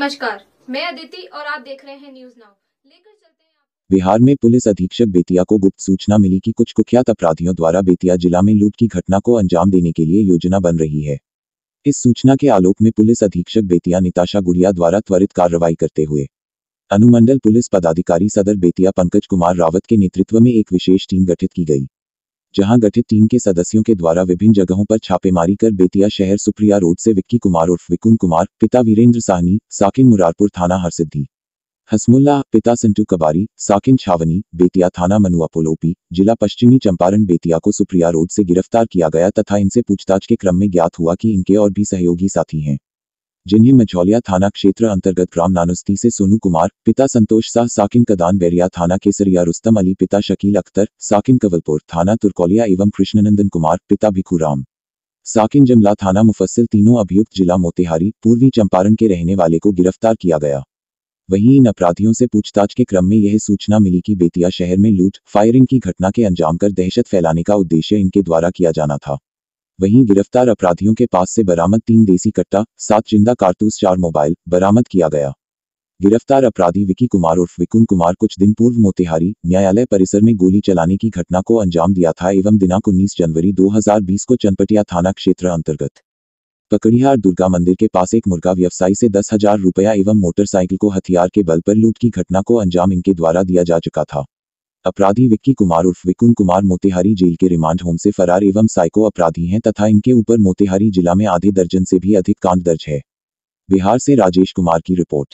नमस्कार, मैं अदिति और आप देख रहे हैं न्यूज नाउ। लेकर चलते हैं बिहार में पुलिस अधीक्षक बेतिया को गुप्त सूचना मिली कि कुछ कुख्यात अपराधियों द्वारा बेतिया जिला में लूट की घटना को अंजाम देने के लिए योजना बन रही है। इस सूचना के आलोक में पुलिस अधीक्षक बेतिया निताशा गुड़िया द्वारा त्वरित कार्रवाई करते हुए अनुमंडल पुलिस पदाधिकारी सदर बेतिया पंकज कुमार रावत के नेतृत्व में एक विशेष टीम गठित की गई, जहां गठित टीम के सदस्यों के द्वारा विभिन्न जगहों पर छापेमारी कर बेतिया शहर सुप्रिया रोड से विक्की कुमार उर्फ विकुन कुमार पिता वीरेंद्र साहनी साकिन मुरारपुर थाना हरसिद्धि, हसमुल्ला पिता संटू कबारी साकिन छावनी बेतिया थाना मनुआपोलोपी जिला पश्चिमी चंपारण बेतिया को सुप्रिया रोड से गिरफ्तार किया गया तथा इनसे पूछताछ के क्रम में ज्ञात हुआ कि इनके और भी सहयोगी साथी हैं, जिन्हें मझौलिया थाना क्षेत्र अंतर्गत ग्राम नानुस्ती से सोनू कुमार पिता संतोष शाह साकिन कदान बैरिया थाना केसरिया रुस्तम अली पिता शकील अख्तर साकिन कवलपुर थाना तुर्कौलिया एवं कृष्णनंदन कुमार पिता भिखूराम साकिन जमला थाना मुफस्सिल तीनों अभियुक्त जिला मोतिहारी पूर्वी चंपारण के रहने वाले को गिरफ्तार किया गया। वहीं इन अपराधियों से पूछताछ के क्रम में यह सूचना मिली कि बेतिया शहर में लूट फायरिंग की घटना के अंजाम कर दहशत फैलाने का उद्देश्य इनके द्वारा किया जाना था। वहीं गिरफ्तार अपराधियों के पास से बरामद 3 देसी कट्टा 7 जिंदा कारतूस 4 मोबाइल बरामद किया गया। गिरफ्तार अपराधी विकी कुमार उर्फ विकुन कुमार कुछ दिन पूर्व मोतिहारी न्यायालय परिसर में गोली चलाने की घटना को अंजाम दिया था एवं दिनांक 19 जनवरी 2020 को चनपटिया थाना क्षेत्र अंतर्गत पकड़िहार दुर्गा मंदिर के पास एक मुर्गा व्यवसायी से 10,000 रुपया एवं मोटरसाइकिल को हथियार के बल पर लूट की घटना को अंजाम इनके द्वारा दिया जा चुका था। अपराधी विक्की कुमार उर्फ विकुन कुमार मोतिहारी जेल के रिमांड होम से फरार एवं साइको अपराधी हैं तथा इनके ऊपर मोतिहारी जिला में आधे दर्जन से भी अधिक कांड दर्ज है। बिहार से राजेश कुमार की रिपोर्ट।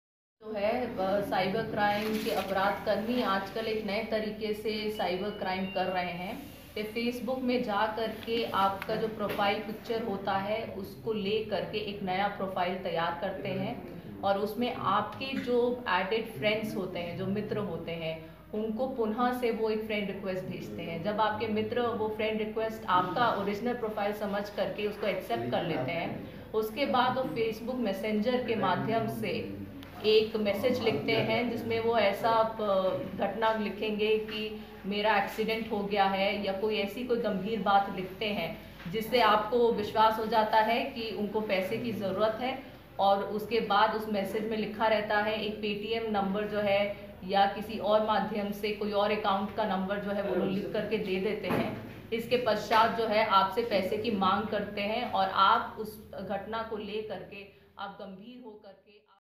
साइबर क्राइम के अपराध कर्मी आजकल एक नए तरीके से साइबर क्राइम कर रहे हैं। तो फेसबुक में जा करके आपका जो प्रोफाइल पिक्चर होता है उसको ले करके एक नया प्रोफाइल तैयार करते हैं और उसमें आपके जो एडेड फ्रेंड्स होते हैं, जो मित्र होते हैं, उनको पुनः से वो एक फ्रेंड रिक्वेस्ट भेजते हैं। जब आपके मित्र वो फ्रेंड रिक्वेस्ट आपका ओरिजिनल प्रोफाइल समझ करके उसको एक्सेप्ट कर लेते हैं, उसके बाद वो फेसबुक मैसेंजर के माध्यम से एक मैसेज लिखते हैं जिसमें वो ऐसा घटना लिखेंगे कि मेरा एक्सीडेंट हो गया है या कोई ऐसी कोई गंभीर बात लिखते हैं जिससे आपको विश्वास हो जाता है कि उनको पैसे की ज़रूरत है। और उसके बाद उस मैसेज में लिखा रहता है एक पेटीएम नंबर जो है या किसी और माध्यम से कोई और अकाउंट का नंबर जो है वो लोग लिख करके दे देते हैं। इसके पश्चात जो है आपसे पैसे की मांग करते हैं और आप उस घटना को ले करके आप गंभीर हो करके